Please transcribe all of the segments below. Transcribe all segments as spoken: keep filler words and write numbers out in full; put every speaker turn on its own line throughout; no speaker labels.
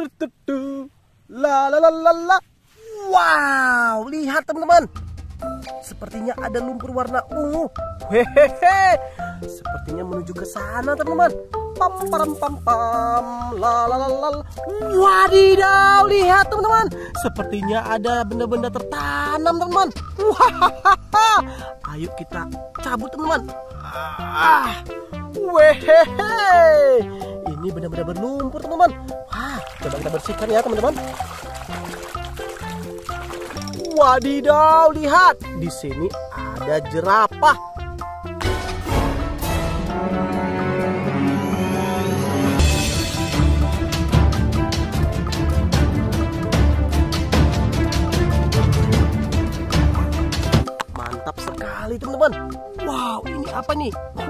La la la la la. Wow, lihat teman-teman. Sepertinya ada lumpur warna ungu. Hehehe. Sepertinya menuju ke sana, teman-teman. Pam pam pam pam. La la la la. Wadidaw, lihat teman-teman. Sepertinya ada benda-benda tertanam, teman-teman. Wahahaha. Ayo kita cabut, teman-teman. Ah. Wehehe. Ini benar-benar berlumpur, teman-teman. Wah, coba kita bersihkan ya, teman-teman. Wadidaw, lihat. Di sini ada jerapah. Mantap sekali, teman-teman. Wow, ini apa nih?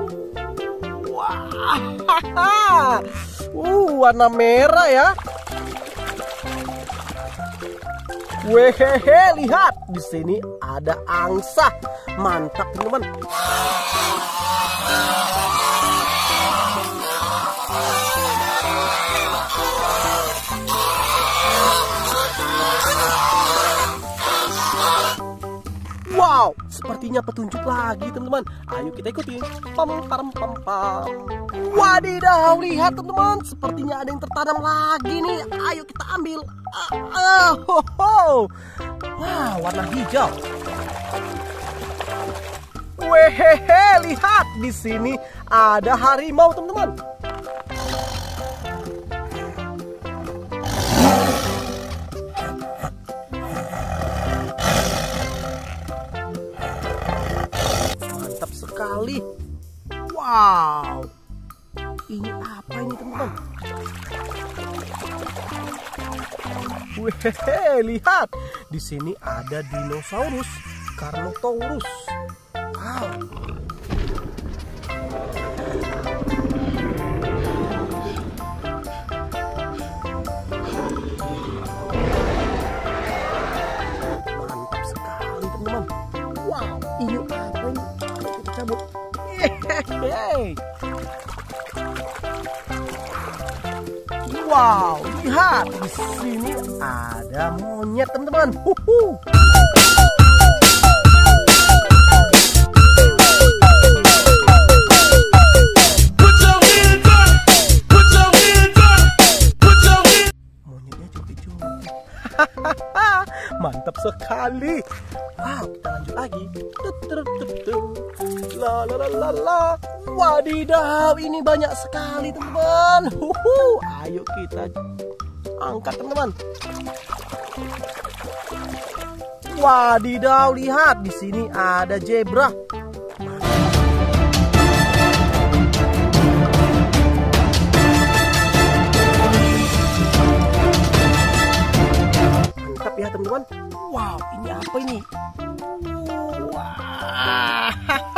Wah, uh, warna merah ya. Wehehe, lihat di sini ada angsa. Mantap, teman-teman. Wow, sepertinya petunjuk lagi, teman-teman. Ayo kita ikutin. Pam pam pam pam. Wadidaw, lihat teman-teman. Sepertinya ada yang tertanam lagi nih. Ayo kita ambil. Ah, ah, ho, ho. Wah, warna hijau. Wehehe, lihat di sini ada harimau, teman-teman. Mantap sekali. Wow. Ini apa ini, teman-teman? Wehehe, lihat. Di sini ada dinosaurus Carnotaurus. Wow. Mantap sekali, teman-teman. Wow, ini apa ini? Kita cabut. Hehehe. Wow, lihat di sini ada monyet, teman-teman. Huhu. Monyetnya joget-joget. Mantap sekali. Wow, kita lanjut lagi. La la la la la. Wadidaw, ini banyak sekali, teman-teman. Huhu. Ayo kita angkat, teman-teman. Wadidaw, lihat di sini ada zebra. Mantap ya, teman-teman. Wow, ini apa ini? Wah.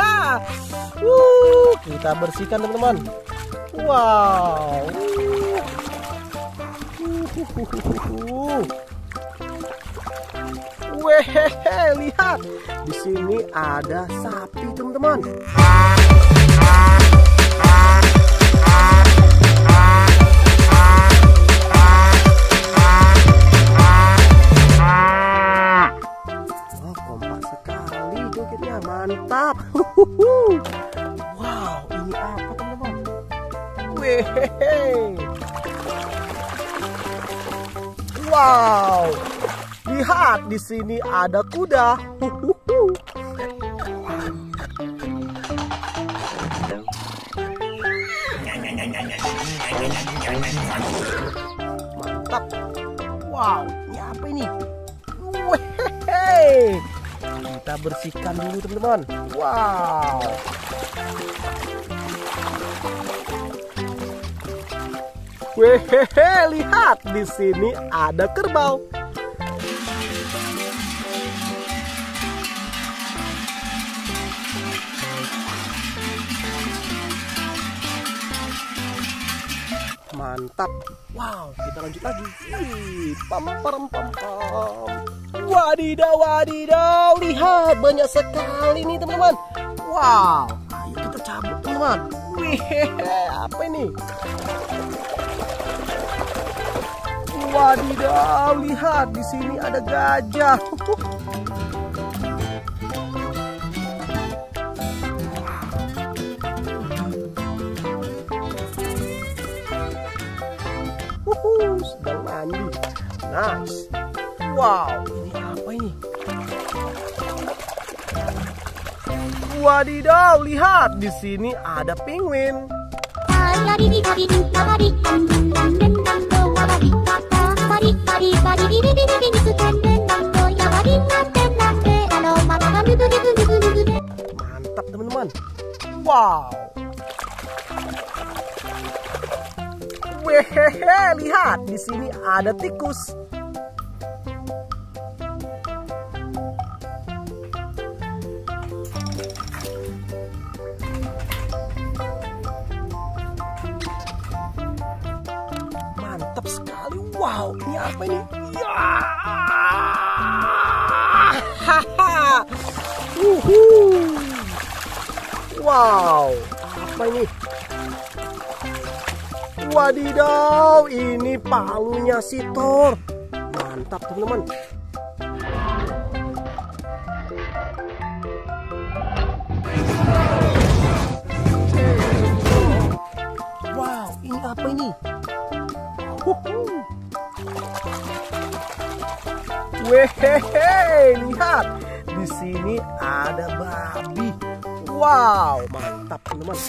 Uh, kita bersihkan, teman-teman. Wow. Uh. Wehehe, lihat. Di sini ada sapi, teman-teman. Wah, kompak sekali jogetnya. Mantap. Wow, ini apa, teman-teman? Wehehe. Wow, lihat di sini ada kuda. Mantap. Wow, ini apa ini? Wehehe. Kita bersihkan dulu, teman-teman. Wow. Wehehe, lihat di sini ada kerbau. Mantap. Wow, kita lanjut lagi. Wih, pam pam pam pam. Wadidaw, wadidaw, lihat banyak sekali nih, teman-teman. Wow, ayo kita cabut, teman-teman. Wih, apa ini? Wadidaw, lihat di sini ada gajah. Wuhu, sedang mandi. Nice. Wow, ini apa ini? Wadidaw, lihat di sini ada penguin. Mantap teman-teman. Wow. Wehehe, lihat di sini ada tikus. Mantap sekali. Wow, ini apa ini? Ya. Haha. Uhu. Wow, apa ini? Wadidaw, ini palunya si Thor. Mantap teman-teman. Wow, ini apa ini? Wehehe, lihat di sini ada babi. Wow, mantap teman-teman.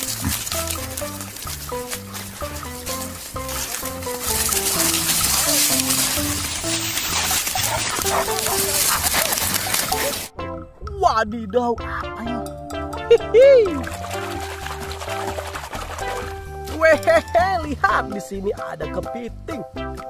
Wadidaw, apa ini? Hihi. Wehehe, lihat di sini ada kepiting.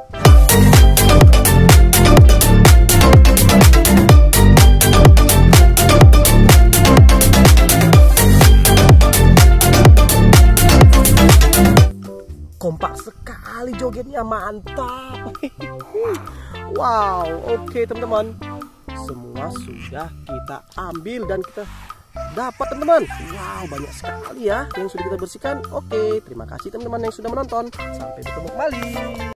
Kompak sekali jogetnya, mantap. Wow, oke teman-teman. Semua sudah kita ambil dan kita dapat teman-teman. Wow, banyak sekali ya yang sudah kita bersihkan. Oke, terima kasih teman-teman yang sudah menonton. Sampai bertemu kembali.